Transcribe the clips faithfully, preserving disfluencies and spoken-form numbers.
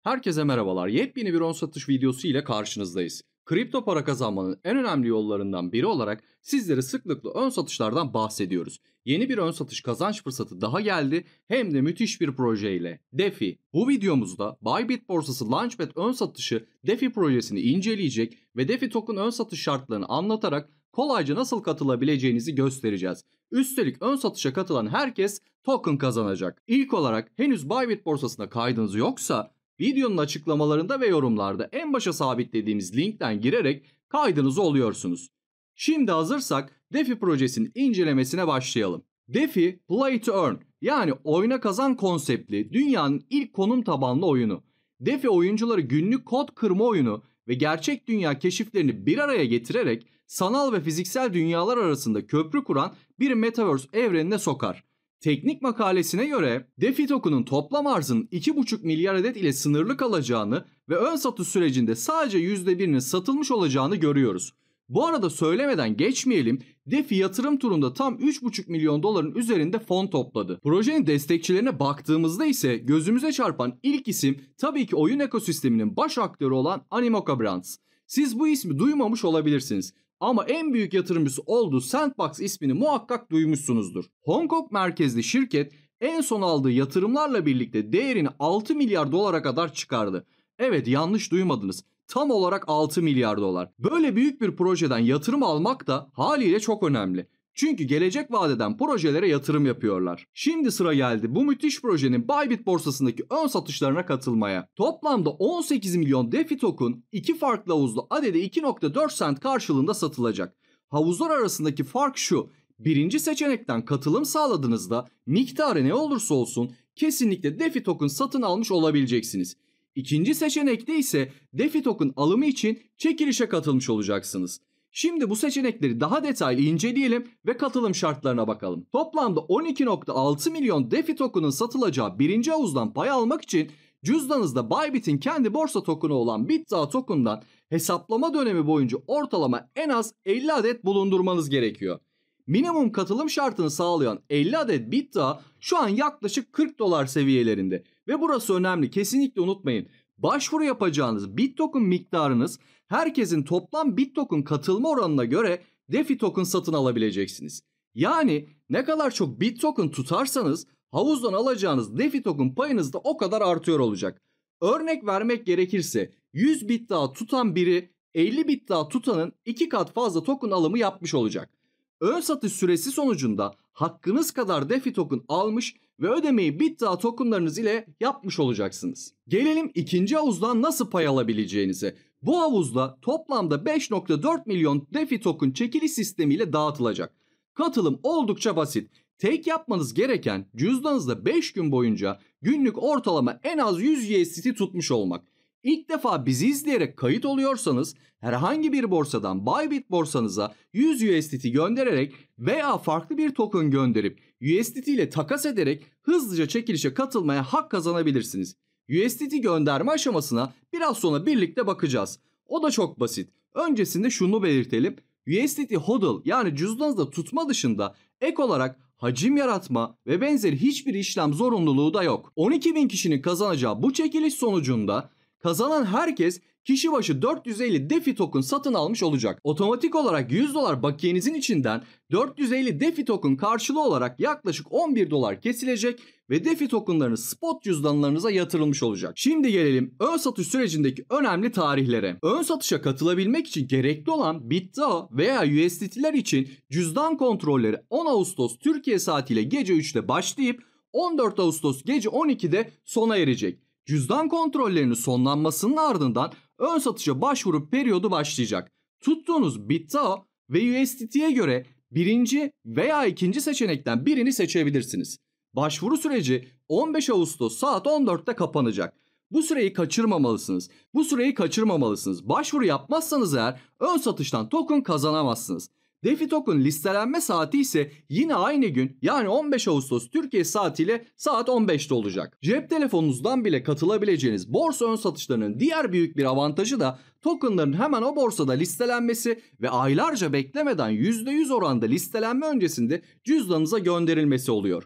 Herkese merhabalar. Yepyeni bir on satış videosu ile karşınızdayız. Kripto para kazanmanın en önemli yollarından biri olarak sizlere sıklıkla ön satışlardan bahsediyoruz. Yeni bir ön satış kazanç fırsatı daha geldi, hem de müthiş bir projeyle. DeFi. Bu videomuzda Bybit borsası Launchpad ön satışı DeFi projesini inceleyecek ve DeFi token ön satış şartlarını anlatarak kolayca nasıl katılabileceğinizi göstereceğiz. Üstelik ön satışa katılan herkes token kazanacak. İlk olarak henüz Bybit borsasına kaydınız yoksa videonun açıklamalarında ve yorumlarda en başa sabitlediğimiz linkten girerek kaydınızı oluyorsunuz. Şimdi hazırsak DeFi projesinin incelemesine başlayalım. DeFi, Play to Earn yani oyna kazan konseptli dünyanın ilk konum tabanlı oyunu. DeFi oyuncuları günlük kod kırma oyunu ve gerçek dünya keşiflerini bir araya getirerek sanal ve fiziksel dünyalar arasında köprü kuran bir metaverse evrenine sokar. Teknik makalesine göre DeFi token'ın toplam arzının iki buçuk milyar adet ile sınırlı kalacağını ve ön satış sürecinde sadece yüzde birinin satılmış olacağını görüyoruz. Bu arada söylemeden geçmeyelim, DeFi yatırım turunda tam üç buçuk milyon doların üzerinde fon topladı. Projenin destekçilerine baktığımızda ise gözümüze çarpan ilk isim tabii ki oyun ekosisteminin baş aktörü olan Animoca Brands. Siz bu ismi duymamış olabilirsiniz. Ama en büyük yatırımcısı olduğu Sandbox ismini muhakkak duymuşsunuzdur. Hong Kong merkezli şirket en son aldığı yatırımlarla birlikte değerini altı milyar dolara kadar çıkardı. Evet, yanlış duymadınız. Tam olarak altı milyar dolar. Böyle büyük bir projeden yatırım almak da haliyle çok önemli. Çünkü gelecek vadeden projelere yatırım yapıyorlar. Şimdi sıra geldi bu müthiş projenin Bybit borsasındaki ön satışlarına katılmaya. Toplamda on sekiz milyon DeFi token iki farklı havuzlu adede iki nokta dört sent karşılığında satılacak. Havuzlar arasındaki fark şu: birinci seçenekten katılım sağladığınızda miktarı ne olursa olsun kesinlikle DeFi token satın almış olabileceksiniz. İkinci seçenekte ise DeFi token alımı için çekilişe katılmış olacaksınız. Şimdi bu seçenekleri daha detaylı inceleyelim ve katılım şartlarına bakalım. Toplamda on iki nokta altı milyon DeFi token'ın satılacağı birinci havuzdan pay almak için cüzdanınızda Bybit'in kendi borsa token'ı olan BitDAO token'dan hesaplama dönemi boyunca ortalama en az elli adet bulundurmanız gerekiyor. Minimum katılım şartını sağlayan elli adet BitDAO şu an yaklaşık kırk dolar seviyelerinde ve burası önemli, kesinlikle unutmayın. Başvuru yapacağınız BitToken miktarınız herkesin toplam BitToken katılma oranına göre DeFi token satın alabileceksiniz. Yani ne kadar çok BitToken tutarsanız havuzdan alacağınız DeFi token payınız da o kadar artıyor olacak. Örnek vermek gerekirse yüz BitDAO tutan biri elli BitDAO tutanın iki kat fazla token alımı yapmış olacak. Ön satış süresi sonucunda hakkınız kadar DeFi token almış ve ödemeyi BitDAO tokenlarınız ile yapmış olacaksınız. Gelelim ikinci havuzdan nasıl pay alabileceğinize. Bu havuzda toplamda beş nokta dört milyon DeFi token çekiliş sistemiyle dağıtılacak. Katılım oldukça basit. Tek yapmanız gereken cüzdanınızda beş gün boyunca günlük ortalama en az yüz U S D T tutmuş olmak. İlk defa bizi izleyerek kayıt oluyorsanız herhangi bir borsadan Bybit borsanıza yüz U S D T göndererek veya farklı bir token gönderip U S D T ile takas ederek hızlıca çekilişe katılmaya hak kazanabilirsiniz. U S D T gönderme aşamasına biraz sonra birlikte bakacağız. O da çok basit. Öncesinde şunu belirtelim. U S D T hodl yani cüzdanınızda tutma dışında ek olarak hacim yaratma ve benzeri hiçbir işlem zorunluluğu da yok. on iki bin kişinin kazanacağı bu çekiliş sonucunda kazanan herkes kişi başı dört yüz elli DeFi token satın almış olacak. Otomatik olarak yüz dolar bakiyenizin içinden dört yüz elli DeFi token karşılığı olarak yaklaşık on bir dolar kesilecek ve DeFi tokenlarınız spot cüzdanlarınıza yatırılmış olacak. Şimdi gelelim ön satış sürecindeki önemli tarihlere. Ön satışa katılabilmek için gerekli olan BitDAO veya U S D T'ler için cüzdan kontrolleri on Ağustos Türkiye saatiyle gece üçte başlayıp on dört Ağustos gece on ikide sona erecek. Cüzdan kontrollerinin sonlanmasının ardından ön satışa başvuru periyodu başlayacak. Tuttuğunuz BitDAO ve U S D T'ye göre birinci veya ikinci seçenekten birini seçebilirsiniz. Başvuru süreci on beş Ağustos saat on dörtte kapanacak. Bu süreyi kaçırmamalısınız. Bu süreyi kaçırmamalısınız. Başvuru yapmazsanız eğer ön satıştan token kazanamazsınız. DeFi token listelenme saati ise yine aynı gün yani on beş Ağustos Türkiye saatiyle saat on beşte olacak. Cep telefonunuzdan bile katılabileceğiniz borsa ön satışlarının diğer büyük bir avantajı da tokenların hemen o borsada listelenmesi ve aylarca beklemeden yüzde yüz oranda listelenme öncesinde cüzdanınıza gönderilmesi oluyor.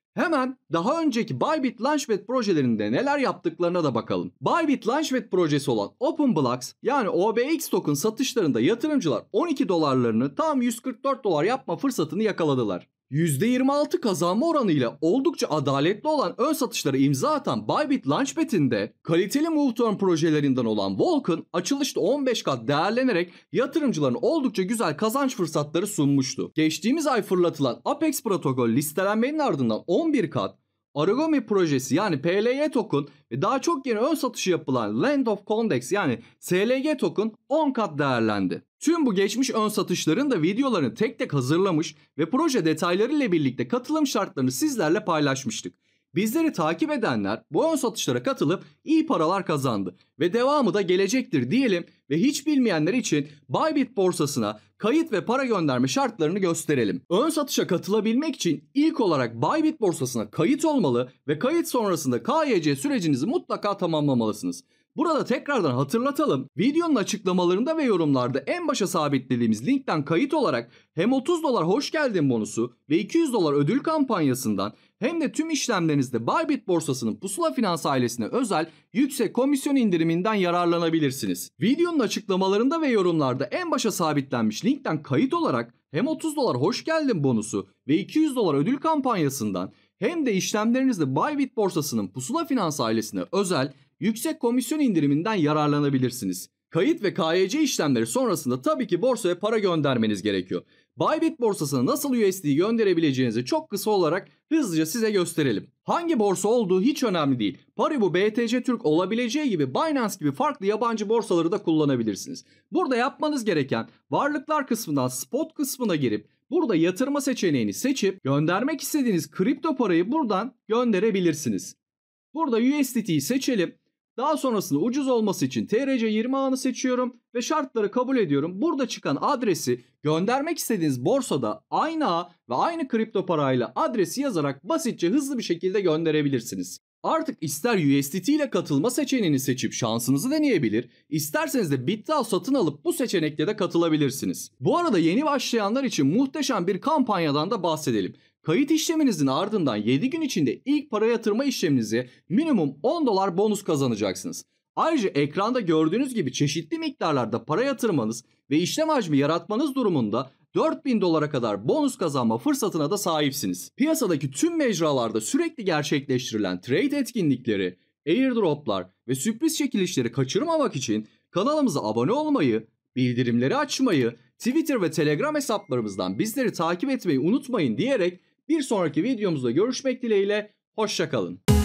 Hemen daha önceki Bybit Launchpad projelerinde neler yaptıklarına da bakalım. Bybit Launchpad projesi olan OpenBlocks yani O B X token satışlarında yatırımcılar on iki dolarlarını tam yüz kırk dört dolar yapma fırsatını yakaladılar. yüzde yirmi altı kazanma oranıyla oldukça adaletli olan ön satışlara imza atan Bybit Launchpad'in de kaliteli Move Turn projelerinden olan Vulcan açılışta on beş kat değerlenerek yatırımcıların oldukça güzel kazanç fırsatları sunmuştu. Geçtiğimiz ay fırlatılan Apex protokol listelenmenin ardından on bir kat, Origami projesi yani P L Y token ve daha çok yeni ön satışı yapılan Land of Condex yani S L G token on kat değerlendi. Tüm bu geçmiş ön satışların da videolarını tek tek hazırlamış ve proje detayları ile birlikte katılım şartlarını sizlerle paylaşmıştık. Bizleri takip edenler bu ön satışlara katılıp iyi paralar kazandı ve devamı da gelecektir diyelim ve hiç bilmeyenler için Bybit borsasına kayıt ve para gönderme şartlarını gösterelim. Ön satışa katılabilmek için ilk olarak Bybit borsasına kayıt olmalı ve kayıt sonrasında K Y C sürecinizi mutlaka tamamlamalısınız. Burada tekrardan hatırlatalım. Videonun açıklamalarında ve yorumlarda en başa sabitlediğimiz linkten kayıt olarak hem otuz dolar hoş geldin bonusu ve iki yüz dolar ödül kampanyasından hem de tüm işlemlerinizde Bybit borsasının Pusula Finans ailesine özel yüksek komisyon indiriminden yararlanabilirsiniz. Videonun açıklamalarında ve yorumlarda en başa sabitlenmiş linkten kayıt olarak hem otuz dolar hoş geldin bonusu ve iki yüz dolar ödül kampanyasından hem de işlemlerinizde Bybit borsasının Pusula Finans ailesine özel yüksek komisyon indiriminden yararlanabilirsiniz. Kayıt ve K Y C işlemleri sonrasında tabii ki borsaya para göndermeniz gerekiyor. Bybit borsasına nasıl U S D gönderebileceğinizi çok kısa olarak hızlıca size gösterelim. Hangi borsa olduğu hiç önemli değil. Paribu, B T C Türk olabileceği gibi Binance gibi farklı yabancı borsaları da kullanabilirsiniz. Burada yapmanız gereken varlıklar kısmından spot kısmına girip burada yatırma seçeneğini seçip göndermek istediğiniz kripto parayı buradan gönderebilirsiniz. Burada U S D T'yi seçelim. Daha sonrasında ucuz olması için T R C yirmi ağını seçiyorum ve şartları kabul ediyorum. Burada çıkan adresi göndermek istediğiniz borsada aynı ağ ve aynı kripto parayla adresi yazarak basitçe hızlı bir şekilde gönderebilirsiniz. Artık ister U S D T ile katılma seçeneğini seçip şansınızı deneyebilir, isterseniz de BitDAO satın alıp bu seçenekle de katılabilirsiniz. Bu arada yeni başlayanlar için muhteşem bir kampanyadan da bahsedelim. Kayıt işleminizin ardından yedi gün içinde ilk para yatırma işleminize minimum on dolar bonus kazanacaksınız. Ayrıca ekranda gördüğünüz gibi çeşitli miktarlarda para yatırmanız ve işlem hacmi yaratmanız durumunda dört bin dolara kadar bonus kazanma fırsatına da sahipsiniz. Piyasadaki tüm mecralarda sürekli gerçekleştirilen trade etkinlikleri, airdroplar ve sürpriz çekilişleri kaçırmamak için kanalımıza abone olmayı, bildirimleri açmayı, Twitter ve Telegram hesaplarımızdan bizleri takip etmeyi unutmayın diyerek bir sonraki videomuzda görüşmek dileğiyle, hoşça kalın.